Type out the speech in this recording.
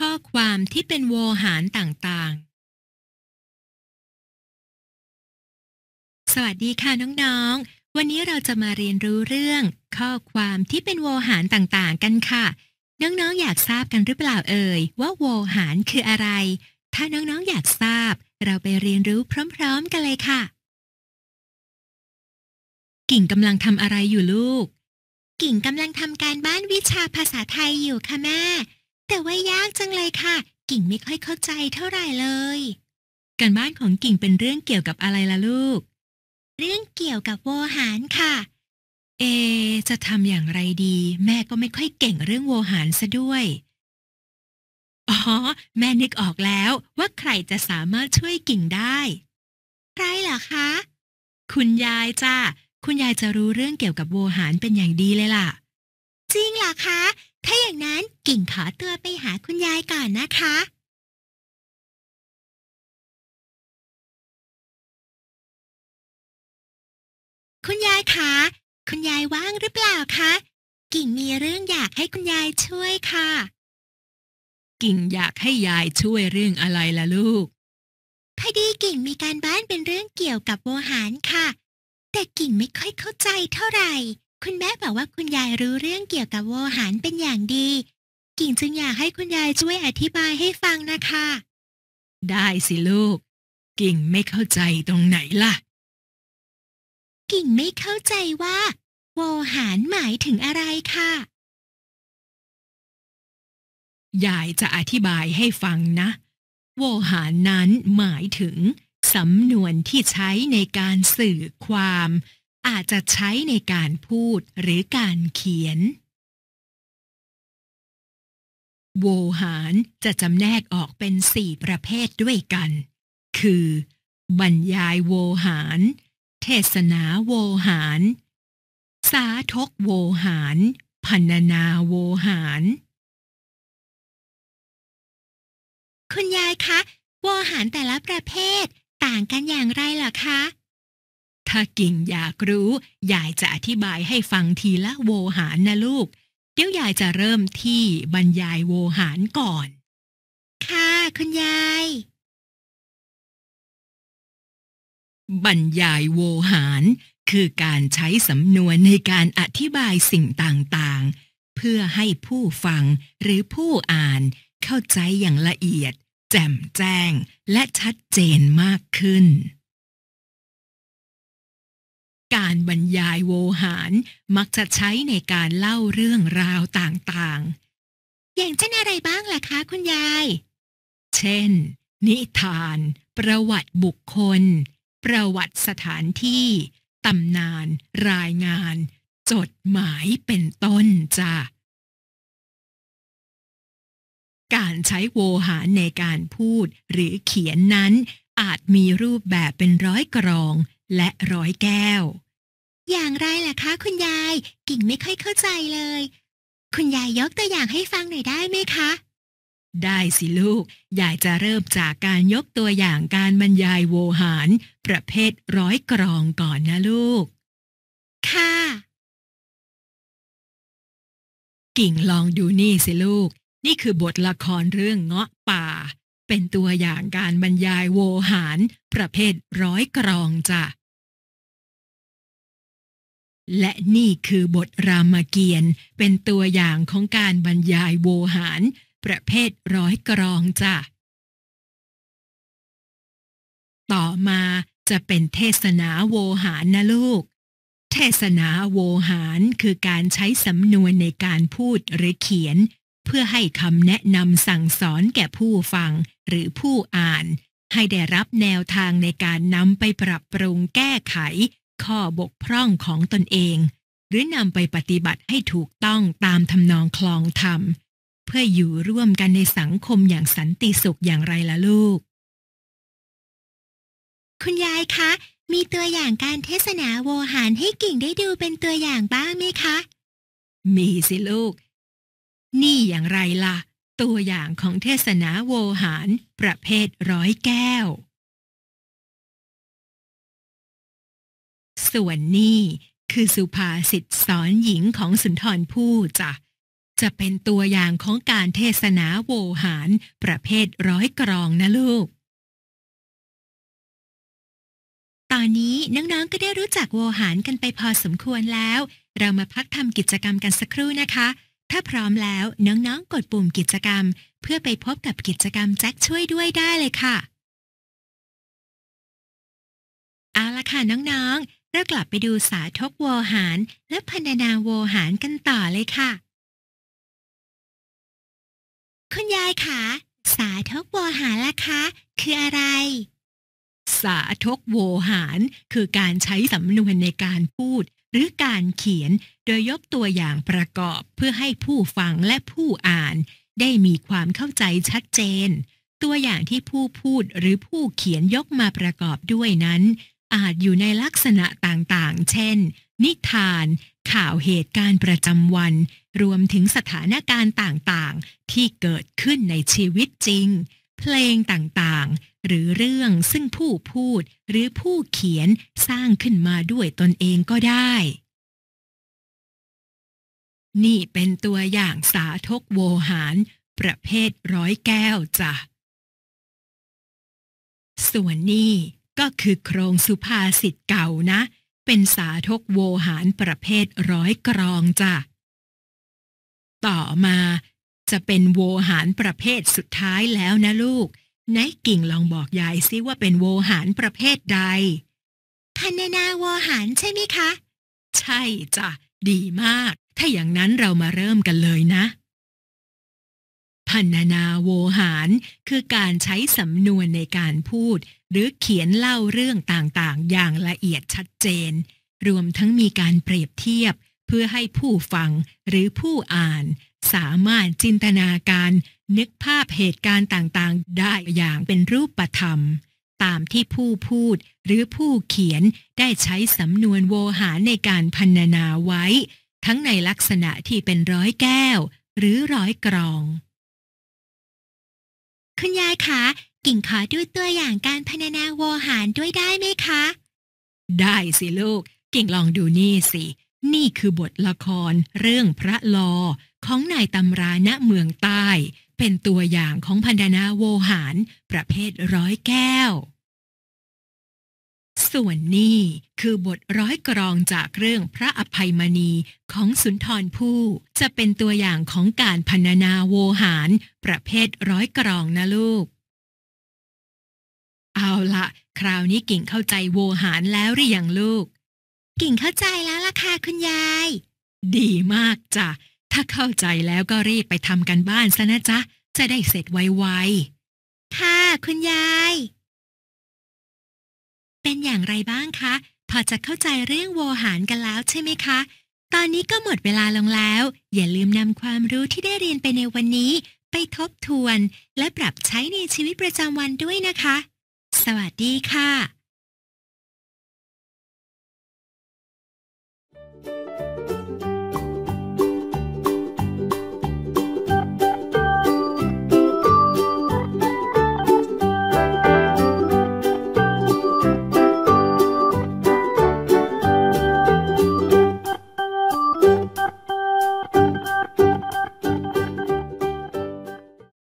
อความที่เป็นโวหารต่างๆสวัสดีค่ะน้องๆวันนี้เราจะมาเรียนรู้เรื่องข้อความที่เป็นโวหารต่างๆกันค่ะน้องๆอยากทราบกันหรือเปล่าเอ่ยว่าโวหารคืออะไรถ้าน้องๆอยากทราบเราไปเรียนรู้พร้อมๆกันเลยค่ะกิ่งกำลังทำอะไรอยู่ลูกกิ่งกำลังทำการบ้านวิชาภาษาไทยอยู่ค่ะแม่แต่ว่ายากจังเลยค่ะกิ่งไม่ค่อยเข้าใจเท่าไหร่เลยการบ้านของกิ่งเป็นเรื่องเกี่ยวกับอะไรล่ะลูกเรื่องเกี่ยวกับโวหารค่ะเอจะทำอย่างไรดีแม่ก็ไม่ค่อยเก่งเรื่องโวหารซะด้วยอ๋อแม่นึกออกแล้วว่าใครจะสามารถช่วยกิ่งได้ใครเหรอคะคุณยายจ้าคุณยายจะรู้เรื่องเกี่ยวกับโวหารเป็นอย่างดีเลยล่ะจริงเหรอคะถ้าอย่างนั้นกิ่งขอตัวไปหาคุณยายก่อนนะคะคุณยายคะคุณยายว่างหรือเปล่าคะกิ่งมีเรื่องอยากให้คุณยายช่วยค่ะกิ่งอยากให้ยายช่วยเรื่องอะไรล่ะลูกพอดีกิ่งมีการบ้านเป็นเรื่องเกี่ยวกับโวหารค่ะแต่กิ่งไม่ค่อยเข้าใจเท่าไหร่คุณแม่บอกว่าคุณยายรู้เรื่องเกี่ยวกับโวหารเป็นอย่างดีกิ่งจึงอยากให้คุณยายช่วยอธิบายให้ฟังนะคะได้สิลูกกิ่งไม่เข้าใจตรงไหนล่ะกิ่งไม่เข้าใจว่าโวหารหมายถึงอะไรค่ะยายจะอธิบายให้ฟังนะโวหารนั้นหมายถึงสำนวนที่ใช้ในการสื่อความอาจจะใช้ในการพูดหรือการเขียนโวหารจะจำแนกออกเป็น4ประเภทด้วยกันคือบรรยายโวหารเทศนาโวหารสาธกโวหารพรรณนาโวหารคุณยายคะโวหารแต่ละประเภทต่างกันอย่างไรล่ะคะถ้ากิ่งอยากรู้ยายจะอธิบายให้ฟังทีละโวหารนะลูกเดี๋ยวยายจะเริ่มที่บรรยายโวหารก่อนค่ะคุณยายบรรยายโวหารคือการใช้สำนวนในการอธิบายสิ่งต่างๆเพื่อให้ผู้ฟังหรือผู้อ่านเข้าใจอย่างละเอียดแจ่มแจ้งและชัดเจนมากขึ้นการบรรยายโวหารมักจะใช้ในการเล่าเรื่องราวต่างๆอย่างเช่นอะไรบ้างล่ะคะคุณยายเช่นนิทานประวัติบุคคลประวัติสถานที่ตำนานรายงานจดหมายเป็นต้นจ้ะ การใช้โวหารในการพูดหรือเขียนนั้นอาจมีรูปแบบเป็นร้อยกรองและร้อยแก้วอย่างไรล่ะคะคุณยายกิ่งไม่ค่อยเข้าใจเลยคุณยายยกตัวอย่างให้ฟังหน่อยได้ไหมคะได้สิลูกยายจะเริ่มจากการยกตัวอย่างการบรรยายโวหารประเภทร้อยกรองก่อนนะลูกค่ะกิ่งลองดูนี่สิลูกนี่คือบทละครเรื่องเงาะป่าเป็นตัวอย่างการบรรยายโวหารประเภทร้อยกรองจ้ะและนี่คือบทรามเกียรติ์เป็นตัวอย่างของการบรรยายโวหารประเภทร้อยกรองจ้ะต่อมาจะเป็นเทศนาโวหารนะลูกเทศนาโวหารคือการใช้สำนวนในการพูดหรือเขียนเพื่อให้คำแนะนำสั่งสอนแก่ผู้ฟังหรือผู้อ่านให้ได้รับแนวทางในการนำไปปรับปรุงแก้ไขข้อบกพร่องของตนเองหรือนำไปปฏิบัติให้ถูกต้องตามทำนองคลองธรรมเพื่ออยู่ร่วมกันในสังคมอย่างสันติสุขอย่างไรล่ะลูกคุณยายคะมีตัวอย่างการเทศนาโวหารให้กิ่งได้ดูเป็นตัวอย่างบ้างไหมคะมีสิลูกนี่อย่างไรล่ะตัวอย่างของเทศนาโวหารประเภทร้อยแก้วส่วนนี่คือสุภาษิตสอนหญิงของสุนทรภู่จ้ะจะเป็นตัวอย่างของการเทศนาโวหารประเภทร้อยกรองนะลูกตอนนี้น้องๆก็ได้รู้จักโวหารกันไปพอสมควรแล้วเรามาพักทำกิจกรรมกันสักครู่นะคะถ้าพร้อมแล้วน้องๆกดปุ่มกิจกรรมเพื่อไปพบกับกิจกรรมแจ็คช่วยด้วยได้เลยค่ะเอาละค่ะน้องๆเรากลับไปดูสาธกโวหารและพรรณนาโวหารกันต่อเลยค่ะคุณยายคะสาธกโวหารล่ะคะคืออะไรสาธกโวหารคือการใช้สำนวนในการพูดหรือการเขียนโดยยกตัวอย่างประกอบเพื่อให้ผู้ฟังและผู้อ่านได้มีความเข้าใจชัดเจนตัวอย่างที่ผู้พูดหรือผู้เขียนยกมาประกอบด้วยนั้นอาจอยู่ในลักษณะต่างๆเช่นนิทานข่าวเหตุการณ์ประจำวันรวมถึงสถานการณ์ต่างๆที่เกิดขึ้นในชีวิตจริงเพลงต่างๆหรือเรื่องซึ่งผู้พูดหรือผู้เขียนสร้างขึ้นมาด้วยตนเองก็ได้นี่เป็นตัวอย่างสาธกโวหารประเภทร้อยแก้วจ้ะส่วนนี้ก็คือโครงสุภาษิตเก่านะเป็นสาธกโวหารประเภทร้อยกรองจ้ะต่อมาจะเป็นโวหารประเภทสุดท้ายแล้วนะลูกไหนกิ่งลองบอกยายซิว่าเป็นโวหารประเภทใดพรรณนาโวหารใช่ไหมคะใช่จ้ะดีมากถ้าอย่างนั้นเรามาเริ่มกันเลยนะพรรณนาโวหารคือการใช้สำนวนในการพูดหรือเขียนเล่าเรื่องต่างๆอย่างละเอียดชัดเจนรวมทั้งมีการเปรียบเทียบเพื่อให้ผู้ฟังหรือผู้อ่านสามารถจินตนาการนึกภาพเหตุการณ์ต่างๆได้อย่างเป็นรูปธรรมตามที่ผู้พูดหรือผู้เขียนได้ใช้สำนวนโวหารในการพรรณนาไว้ทั้งในลักษณะที่เป็นร้อยแก้วหรือร้อยกรองคุณยายคะกิ่งขอดูตัวอย่างการพรรณนาโวหารด้วยได้ไหมคะได้สิลูกกิ่งลองดูนี่สินี่คือบทละครเรื่องพระลอของนายตำราณเมืองใต้เป็นตัวอย่างของพรรณนาโวหารประเภทร้อยแก้วส่วนนี้คือบทร้อยกรองจากเรื่องพระอภัยมณีของสุนทรภู่จะเป็นตัวอย่างของการพรรณนาโวหารประเภทร้อยกรองนะลูกเอาละคราวนี้กิ่งเข้าใจโวหารแล้วหรือยังลูกกิ่งเข้าใจแล้วล่ะค่ะคุณยายดีมากจ้ะถ้าเข้าใจแล้วก็รีบไปทำกันบ้านซะนะจ๊ะจะได้เสร็จไวๆค่ะคุณยายเป็นอย่างไรบ้างคะพอจะเข้าใจเรื่องโวหารกันแล้วใช่ไหมคะตอนนี้ก็หมดเวลาลงแล้วอย่าลืมนำความรู้ที่ได้เรียนไปในวันนี้ไปทบทวนและปรับใช้ในชีวิตประจำวันด้วยนะคะสวัสดีค่ะ